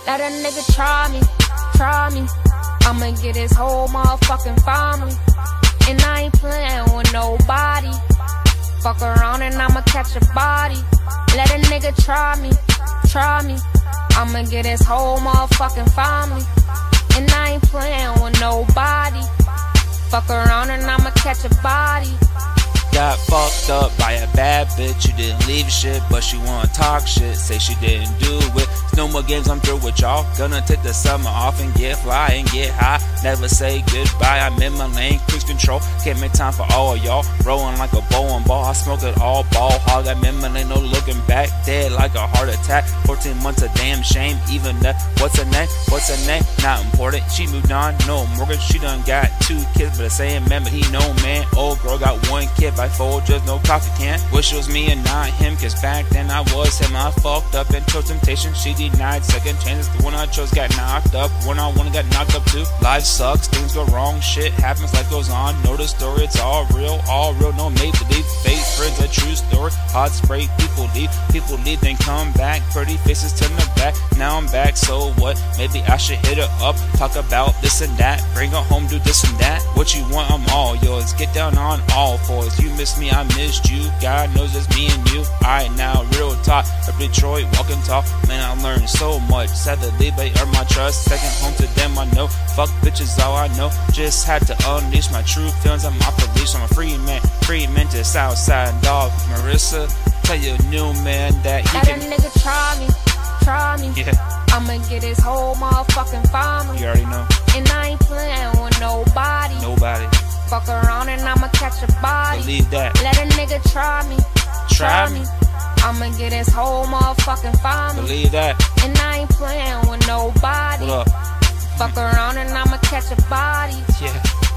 Let a nigga try me. I'ma get his whole motherfucking family. And I ain't playing with nobody. Fuck around and I'ma catch a body. Let a nigga try me. I'ma get his whole motherfucking family. And I ain't playing with nobody. Fuck around and I'ma catch a body. Got fucked up by a bad bitch. You didn't leave shit, but she wanna talk shit. Say she didn't do it. No more games, I'm through with y'all. Gonna take the summer off and get fly and get high. Never say goodbye, I'm in my lane, cruise control. Can't make time for all of y'all. Rolling like a bowling ball, I smoke it all ball hog. I'm in my lane, no looking back. Dead like a heart attack. 14 months a damn shame. Even that, what's her name? Not important. She moved on, no mortgage. She done got 2 kids, but the same man, but he no man. Old girl got 1 kid by Folgers, no coffee can. Wish it was me and not him, cause back then I was him. I fucked up and chose temptation. She denied second chances. The one I chose got knocked up. One I wanted got knocked up too. Life sucks, things go wrong, shit happens, life goes on. Know the story, it's all real, no make believe. Fake friends, a true story. Hot spray, people leave, then come back. Pretty faces turn their back. Now I'm back, so what? Maybe I should hit her up, talk about this and that. Bring her home, do this and that. What you want, I'm all yours. Get down on all fours. You miss me, I missed you. God knows it's me and you. Alright, now real talk. Up Detroit, walking tall. Man, I learned so much. Sadly, they earned my trust. Second home to them, I know. Fuck bitches, all I know. Just had to unleash my true feelings. I'm off the leash. I'm a free man to Southside dog. Marissa, tell your new man that he Let can. a nigga try me. Yeah, I'ma get his whole motherfucking family. you already know. And I ain't playing with nobody. Fuck around and I'ma catch a body. Believe that. Let a nigga try me. I'ma get his whole motherfucking family. Believe that. And I ain't playing with nobody. What up? Fuck around and I'ma catch a body. Yeah.